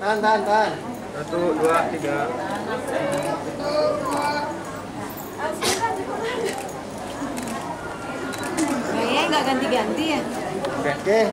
Tahan. 1, 2, 3. Kayaknya nggak ganti-ganti ya. Oke.